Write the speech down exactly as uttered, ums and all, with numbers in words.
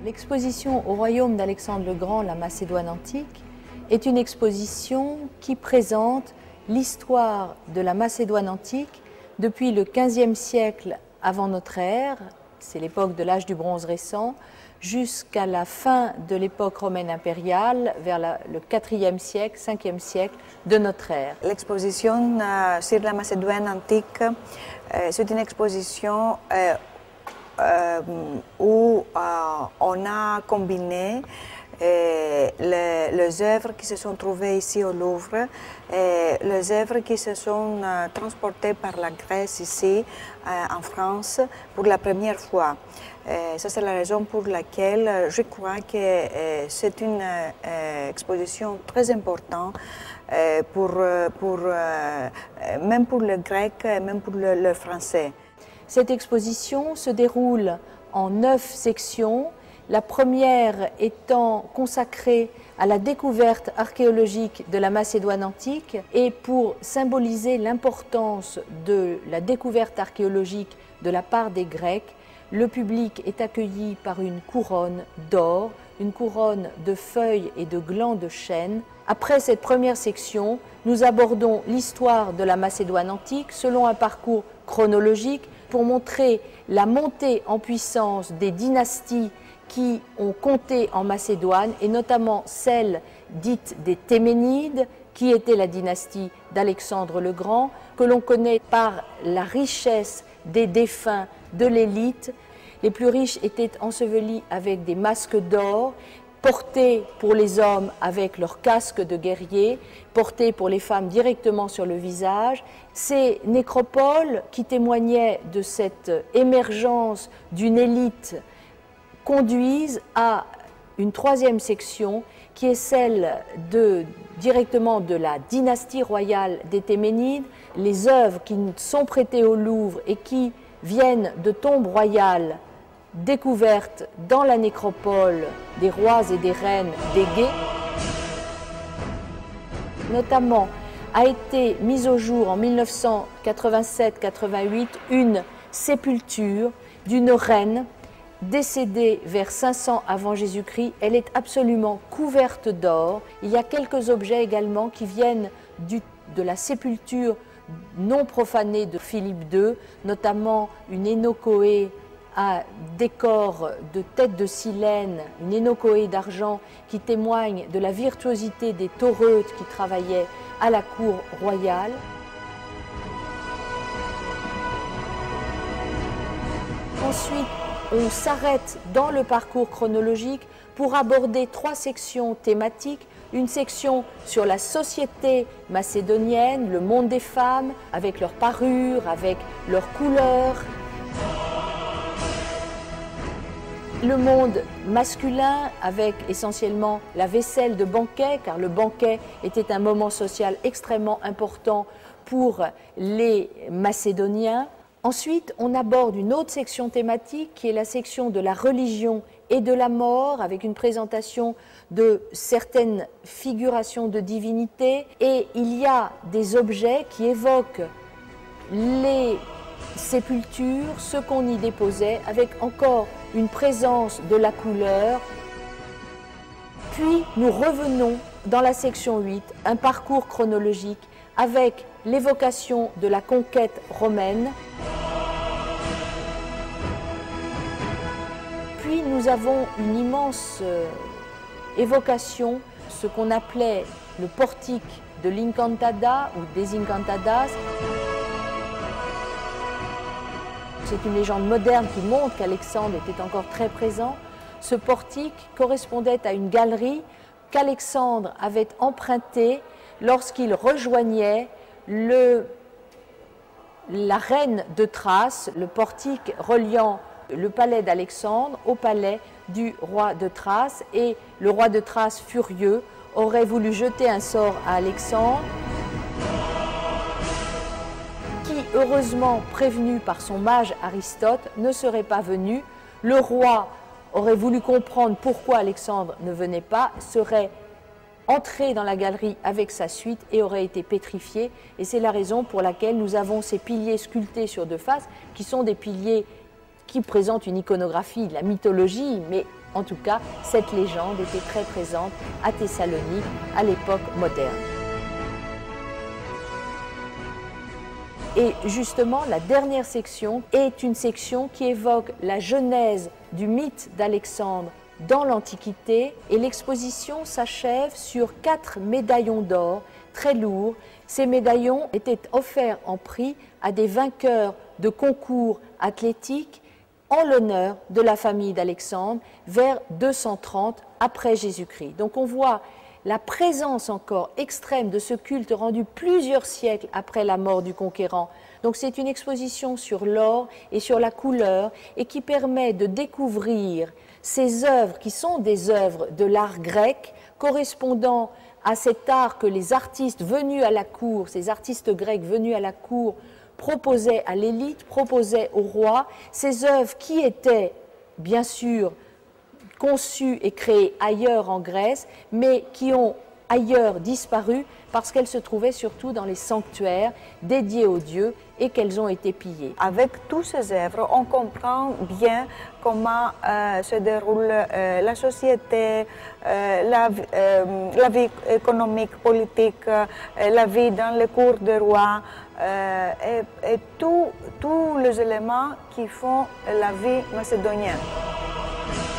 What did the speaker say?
L'exposition au royaume d'Alexandre le Grand, la Macédoine antique, est une exposition qui présente l'histoire de la Macédoine antique depuis le quinzième siècle avant notre ère, c'est l'époque de l'âge du bronze récent, jusqu'à la fin de l'époque romaine impériale, vers la, le quatrième siècle, cinquième siècle de notre ère. L'exposition euh, sur la Macédoine antique, euh, c'est une exposition euh, euh, où euh, on a combiné euh, les, les œuvres qui se sont trouvées ici au Louvre, et les œuvres qui se sont euh, transportées par la Grèce ici euh, en France pour la première fois. Euh, ça, c'est la raison pour laquelle euh, je crois que euh, c'est une euh, exposition très importante euh, pour, pour, euh, même pour le grec et même pour le, le français. Cette exposition se déroule en neuf sections, la première étant consacrée à la découverte archéologique de la Macédoine antique, et pour symboliser l'importance de la découverte archéologique de la part des Grecs, le public est accueilli par une couronne d'or, une couronne de feuilles et de glands de chêne. Après cette première section, nous abordons l'histoire de la Macédoine antique selon un parcours chronologique pour montrer la montée en puissance des dynasties qui ont compté en Macédoine, et notamment celle dite des Théménides, qui était la dynastie d'Alexandre le Grand, que l'on connaît par la richesse des défunts de l'élite. Les plus riches étaient ensevelis avec des masques d'or, portés pour les hommes avec leurs casques de guerriers, portés pour les femmes directement sur le visage. Ces nécropoles qui témoignaient de cette émergence d'une élite conduisent à une troisième section qui est celle de, directement de la dynastie royale des Théménides, les œuvres qui sont prêtées au Louvre et qui viennent de tombes royales découvertes dans la nécropole des rois et des reines d'Égée. Notamment, a été mise au jour en mille neuf cent quatre-vingt-sept quatre-vingt-huit une sépulture d'une reine décédée vers cinq cents avant Jésus-Christ. Elle est absolument couverte d'or. Il y a quelques objets également qui viennent du, de la sépulture non profanée de Philippe deux, notamment une énocoé à décor de tête de silène, une énocoé d'argent qui témoigne de la virtuosité des taureutes qui travaillaient à la cour royale. Ensuite, on s'arrête dans le parcours chronologique pour aborder trois sections thématiques. Une section sur la société macédonienne, le monde des femmes, avec leurs parures, avec leurs couleurs. Le monde masculin, avec essentiellement la vaisselle de banquet, car le banquet était un moment social extrêmement important pour les Macédoniens. Ensuite, on aborde une autre section thématique qui est la section de la religion et de la mort, avec une présentation de certaines figurations de divinités. Et il y a des objets qui évoquent les sépultures, ce qu'on y déposait, avec encore une présence de la couleur. Puis nous revenons dans la section huit, un parcours chronologique avec l'évocation de la conquête romaine. Puis nous avons une immense euh, évocation, ce qu'on appelait le portique de l'Incantada ou des Incantadas. C'est une légende moderne qui montre qu'Alexandre était encore très présent. Ce portique correspondait à une galerie qu'Alexandre avait empruntée lorsqu'il rejoignait le, la reine de Thrace, le portique reliant le palais d'Alexandre au palais du roi de Thrace. Et le roi de Thrace, furieux, aurait voulu jeter un sort à Alexandre, qui, heureusement prévenu par son mage Aristote, ne serait pas venu. Le roi aurait voulu comprendre pourquoi Alexandre ne venait pas, serait entré dans la galerie avec sa suite et aurait été pétrifié. Et c'est la raison pour laquelle nous avons ces piliers sculptés sur deux faces, qui sont des piliers qui présentent une iconographie de la mythologie, mais En tout cas, cette légende était très présente à Thessalonique à l'époque moderne. Et justement, la dernière section est une section qui évoque la genèse du mythe d'Alexandre dans l'Antiquité, et l'exposition s'achève sur quatre médaillons d'or très lourds. Ces médaillons étaient offerts en prix à des vainqueurs de concours athlétiques en l'honneur de la famille d'Alexandre vers deux cent trente après Jésus-Christ. Donc on voit la présence encore extrême de ce culte rendu plusieurs siècles après la mort du conquérant. Donc c'est une exposition sur l'or et sur la couleur et qui permet de découvrir ces œuvres qui sont des œuvres de l'art grec correspondant à cet art que les artistes venus à la cour, ces artistes grecs venus à la cour proposaient à l'élite, proposaient au roi, ces œuvres qui étaient bien sûr conçues et créées ailleurs en Grèce, mais qui ont ailleurs disparu parce qu'elles se trouvaient surtout dans les sanctuaires dédiés aux dieux et qu'elles ont été pillées. Avec toutes ces œuvres, on comprend bien comment euh, se déroule euh, la société, euh, la, euh, la vie économique, politique, euh, la vie dans les cours de roi euh, et, et tous les éléments qui font la vie macédonienne.